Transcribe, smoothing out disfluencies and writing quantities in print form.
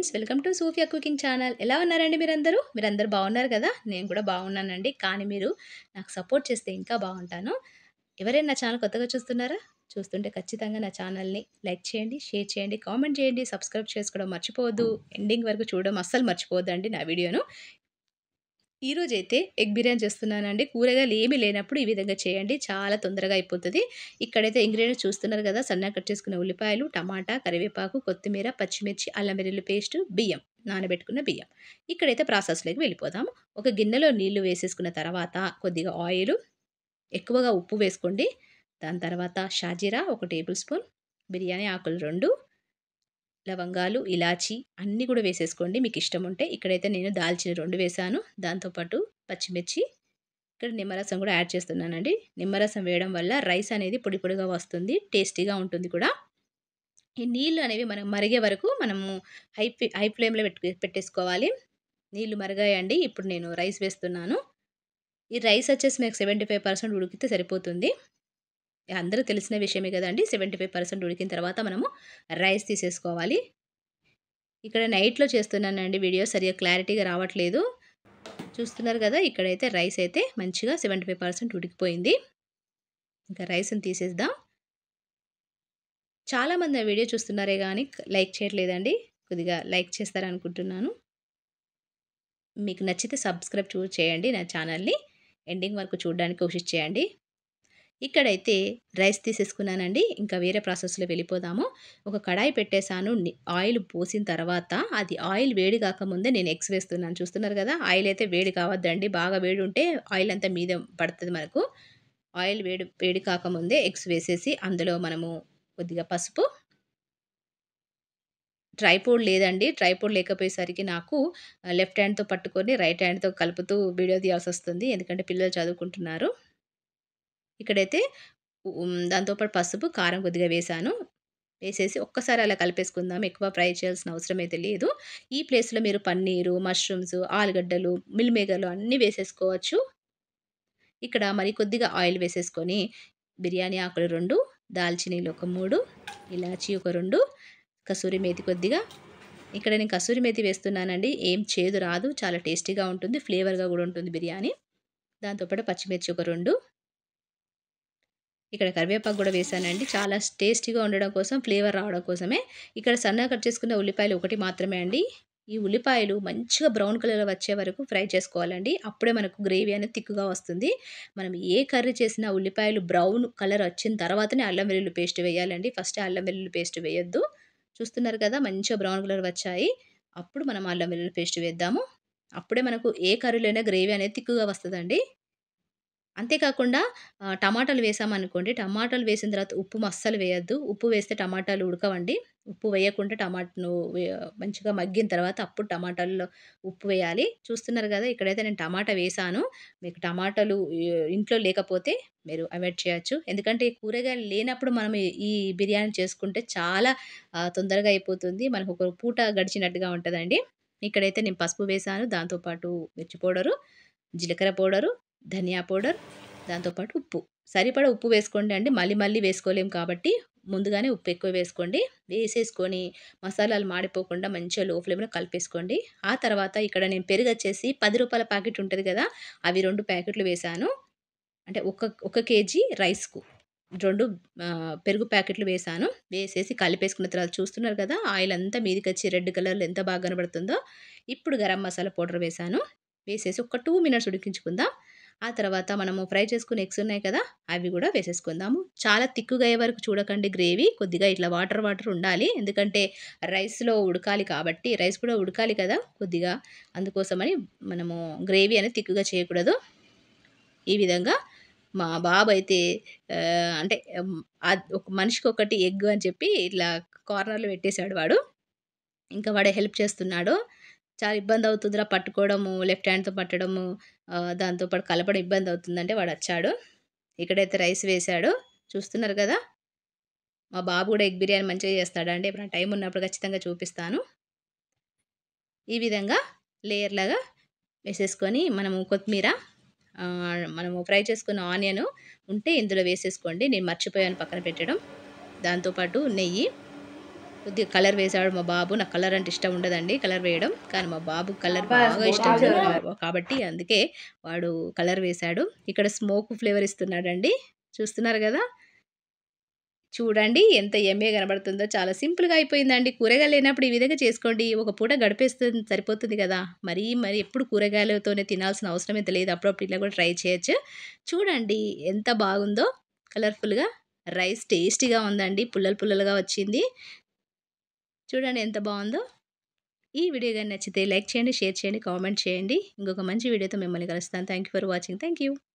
Friends, welcome to Sufiya cooking channel. ఎలా ఉన్నారండి మీరందరూ? మీరందరూ బాగున్నారు కదా? నేను కూడా బాగున్నానండి. కానీ మీరు నాకు సపోర్ట్ చేస్తే ఇంకా బాగుంటాను. ఎవరైనా నా ఛానల్ కొత్తగా చూస్తున్నారా? చూస్తుంటే ఖచ్చితంగా నా ఛానల్‌ని లైక్ చేయండి, షేర్ చేయండి, కామెంట్ చేయండి, సబ్స్క్రైబ్ చేసుకోవడం మర్చిపోవద్దు. ఎండింగ్ వరకు చూడడం అస్సలు మర్చిపోవద్దండి నా వీడియోను. ఈరోజైతే ఎగ్ బిర్యానీ చేస్తున్నానండి. కూరగాయలు ఏమీ లేనప్పుడు ఈ విధంగా చేయండి. చాలా తొందరగా అయిపోతది. ఇక్కడైతే ఇంగ్రీడియెంట్స్ చూస్తున్నారు కదా! సన్నగా కట్ చేసుకున్న ఉల్లిపాయలు, టమాటా, కరివేపాకు, కొత్తిమీర, పచ్చిమిర్చి, అల్లం వెల్లుల్లి పేస్టు, బియ్యం, నానబెట్టుకున్న బియ్యం. ఇక్కడైతే ప్రాసెస్‌లోకి వెళ్ళిపోదాం. ఒక గిన్నెలో నీళ్లు వేసేసుకున్న తర్వాత కొద్దిగా ఆయిలు, ఎక్కువగా ఉప్పు వేసుకోండి. దాని తర్వాత షాజీరా ఒక టేబుల్ స్పూన్, బిర్యానీ ఆకులు 2, లవంగాలు, ఇలాచి అన్నీ కూడా వేసేసుకోండి మీకిష్టముంటే. ఇక్కడైతే నేను దాల్చిన 2 వేశాను. దాంతో పాటు పచ్చిమిర్చి, ఇక్కడ నిమ్మరసం కూడా యాడ్ చేస్తున్నానండి. నిమ్మరసం వేయడం వల్ల రైస్ అనేది పొడి పొడిగా వస్తుంది. టేస్టీగా ఉంటుంది కూడా. ఈ నీళ్ళు అనేవి మనం మరిగే వరకు మనము హై ఫ్లేమ్‌లో పెట్టేసుకోవాలి. నీళ్ళు మరిగాయండి. ఇప్పుడు నేను రైస్ వేస్తున్నాను. ఈ రైస్ వచ్చేసి మీకు 75% ఉడికితే సరిపోతుంది. అందరూ తెలిసిన విషయమే గదండీ! 75% ఉడికిన తర్వాత మనము రైస్ తీసేసుకోవాలి. ఇక్కడ నైట్‌లో చేస్తున్నానండి వీడియో. సరిగ్గా క్లారిటీగా రావట్లేదు. చూస్తున్నారు గదా! ఇక్కడైతే రైస్ అయితే మంచిగా 75% ఉడికిపోయింది. ఇంకా రైస్‌ని తీసేద్దాం. చాలామంది ఆ వీడియో చూస్తున్నారే గానీ లైక్ చేయట్లేదండి. కొద్దిగా లైక్ చేస్తారనుకుంటున్నాను. మీకు నచ్చితే సబ్స్క్రైబ్ చేయండి నా ఛానల్‌ని. ఎండింగ్ వరకు చూడడానికి కోషిష్ చేయండి. ఇక్కడైతే రైస్ తీసేసుకున్నానండి. ఇంకా వేరే ప్రాసెస్‌లో వెళ్ళిపోదాము. ఒక కడాయి పెట్టేసాను. ఆయిల్ పోసిన తర్వాత అది ఆయిల్ వేడి కాకముందే నేను ఎగ్స్ వేస్తున్నాను. చూస్తున్నారు గదా! ఆయిల్ అయితే వేడి కావద్దండి. బాగా వేడి ఉంటే ఆయిల్ అంతా మీద పడతది మనకు. ఆయిల్ వేడి వేడి కాకముందే ఎగ్స్ వేసేసి అందులో మనము కొద్దిగా పసుపు, ట్రైపోడ్ లేదండి. ట్రైపోడ్ లేకపోయేసరికి నాకు లెఫ్ట్ హ్యాండ్‌తో పట్టుకొని రైట్ హ్యాండ్‌తో కలుపుతూ వీడియో తీయాల్సొస్తుంది. ఎందుకంటే పిల్లలు చదువుకుంటున్నారు. ఇక్కడైతే దాంతో పాటు పసుపు, కారం కొద్దిగా వేశాను. వేసేసి ఒక్కసారి అలా కలిపేసుకుందాం. ఎక్కువ ఫ్రై చేయాల్సిన అవసరం అయితే లేదు. ఈ ప్లేస్‌లో మీరు పన్నీరు, మష్రూమ్స్, ఆలుగడ్డలు, మిల్ మేకర్లు అన్నీ వేసేసుకోవచ్చు. ఇక్కడ మరి కొద్దిగా ఆయిల్ వేసేసుకొని బిర్యానీ ఆకులు 2, దాల్చినీలు ఒక 3, ఇలాచీ ఒక 2, కసూరి మేతి కొద్దిగా. ఇక్కడ నేను కసూరి మేతి వేస్తున్నానండి. ఏం చేదు రాదు. చాలా టేస్టీగా ఉంటుంది. ఫ్లేవర్‌గా గూడా ఉంటుంది బిర్యానీ. దాంతో పాటు పచ్చిమిర్చి ఒక 2, ఇక్కడ కరివేపాకు గూడా వేశానండి. చాలా టేస్టీగా ఉండడం కోసం, ఫ్లేవర్ రావడం కోసమే. ఇక్కడ సన్నగా కట్ చేసుకున్న ఉల్లిపాయలు ఒకటి మాత్రమే అండి. ఈ ఉల్లిపాయలు మంచిగా బ్రౌన్ కలర్ వచ్చే వరకు ఫ్రై చేసుకోవాలండి. అప్పుడే మనకు గ్రేవీ అనేది థిక్‌గా వస్తుంది. మనం ఏ కర్రీ చేసినా ఉల్లిపాయలు బ్రౌన్ కలర్ వచ్చిన తర్వాతనే అల్లం వెల్లుల్లి పేస్ట్ వేయాలండి. ఫస్ట్ అల్లం వెల్లుల్లి పేస్ట్ వేయొద్దు. చూస్తున్నారు కదా! మంచిగా బ్రౌన్ కలర్ వచ్చాయి. అప్పుడు మనం అల్లం వెల్లుల్లి పేస్ట్ వేద్దాము. అప్పుడే మనకు ఏ కర్రీలో అయినా గ్రేవీ అనేది థిక్‌గా వస్తదండి. అంతే కాకుండా టమాటాలు వేసామనుకోండి, టమాటాలు వేసిన తర్వాత ఉప్పు అస్సలు వేయొద్దు. ఉప్పు వేస్తే టమాటాలు ఉడకవండి. ఉప్పు వేయకుండా టమాటాను మంచిగా మగ్గిన తర్వాత అప్పుడు టమాటాల్లో ఉప్పు వేయాలి. చూస్తున్నారు గదా! ఇక్కడైతే నేను టమాటా వేశాను. మీకు టమాటాలు ఇంట్లో లేకపోతే మీరు అవాయిడ్ చేయొచ్చు. ఎందుకంటే ఈ కూరగాయలు లేనప్పుడు మనం ఈ బిర్యానీ చేసుకుంటే చాలా తొందరగా అయిపోతుంది. మనకు ఒక పూట గడిచినట్టుగా ఉంటదండి. ఇక్కడైతే నేను పసుపు వేశాను. దాంతో పాటు మిర్చి పౌడరు, జీలకర్ర పౌడరు, ధనియా పౌడర్, దాంతో పాటు ఉప్పు. సరిపడా ఉప్పు వేసుకోండి అండి. మళ్ళీ మళ్ళీ వేసుకోలేం కాబట్టి ముందుగానే ఉప్పు ఎక్కువ వేసుకోండి. వేసేసుకొని మసాలాలు మాడిపోకుండా మంచిగా లో ఫ్లేమ్‌లో కలిపేసుకోండి. ఆ తర్వాత ఇక్కడ నేను పెరుగొచ్చేసి రూ. 10 ప్యాకెట్ ఉంటది గదా! అవి 2 ప్యాకెట్లు వేశాను. అంటే ఒక కేజీ రైస్‌కు 2 పెరుగు ప్యాకెట్లు వేశాను. వేసేసి కలిపేసుకున్న తర్వాత చూస్తున్నారు కదా! ఆయిల్ అంతా మీదికొచ్చి రెడ్ కలర్‌లో ఎంత బాగా కనబడుతుందో. ఇప్పుడు గరం మసాలా పౌడర్ వేశాను. వేసేసి ఒక 2 మినిట్స్ ఉడికించుకుందాం. ఆ తర్వాత మనము ఫ్రై చేసుకున్న ఎగ్స్ ఉన్నాయి కదా! అవి గూడా వేసేసుకుందాము. చాలా తిక్కుగా అయ్యే వరకు చూడకండి గ్రేవీ. కొద్దిగా ఇట్లా వాటర్ వాటర్ ఉండాలి. ఎందుకంటే రైస్‌లో ఉడకాలి కాబట్టి రైస్ కూడా ఉడకాలి కదా! కొద్దిగా. అందుకోసమని మనము గ్రేవీ అనేది తిక్కుగా చేయకూడదు. ఈ విధంగా మా బాబైతే అంటే ఒక మనిషికొకటి ఎగ్ అని చెప్పి ఇట్లా కార్నర్‌లో పెట్టేసాడు వాడు. ఇంకా వాడే హెల్ప్ చేస్తున్నాడు. చాలా ఇబ్బందవుతుందిరా పట్టుకోవడము, లెఫ్ట్ హ్యాండ్‌తో పట్టడము, దాంతో పాటు కలపడం ఇబ్బందవుతుందంటే వాడొచ్చాడు. ఇక్కడైతే రైస్ వేశాడు. చూస్తున్నారు గదా! మా బాబు గూడా ఎగ్ బిర్యానీ మంచిగా చేస్తాడండి. ఎప్పుడైనా టైం ఉన్నప్పుడు ఖచ్చితంగా చూపిస్తాను. ఈ విధంగా లేయర్‌లాగా వేసేసుకొని మనము కొత్తిమీర, మనము ఫ్రై చేసుకున్న ఆనియను ఉంటే ఇందులో వేసేసుకోండి. నేను మర్చిపోయాను పక్కన పెట్టడం. దాంతో పాటు నెయ్యి, కొద్దిగా కలర్ వేసాడు మా బాబు. నాకు కలర్ అంటే ఇష్టం ఉండదండి కలర్ వేయడం. కానీ మా బాబుకి కలర్ బాగా ఇష్టం కాబట్టి అందుకే వాడు కలర్ వేశాడు. ఇక్కడ స్మోక్ ఫ్లేవర్ ఇస్తున్నాడండి. చూస్తున్నారు గదా! చూడండి ఎంత యమ్మీగా కనబడుతుందో. చాలా సింపుల్‌గా అయిపోయిందండి. కూరగాయలు లేనప్పుడు ఈ విధంగా చేసుకోండి. ఒక పూట గడిపేస్తుంది సరిపోతుంది గదా! మరి ఎప్పుడు కూరగాయలతోనే తినాల్సిన అవసరం అయితే లేదు. అప్పుడప్పుడు ఇట్లా కూడా ట్రై చేయొచ్చు. చూడండి ఎంత బాగుందో కలర్‌ఫుల్‌గా. రైస్ టేస్టీగా ఉందండి. పుల్లలు పుల్లలుగా వచ్చింది. చూడండి ఎంత బావుందో. ఈ వీడియో గాని నచ్చితే లైక్ చేయండి, షేర్ చేయండి, కామెంట్ చేయండి. ఇంకొక మంచి వీడియోతో మిమ్మల్ని కలుస్తాను. Thank you for watching. Thank you.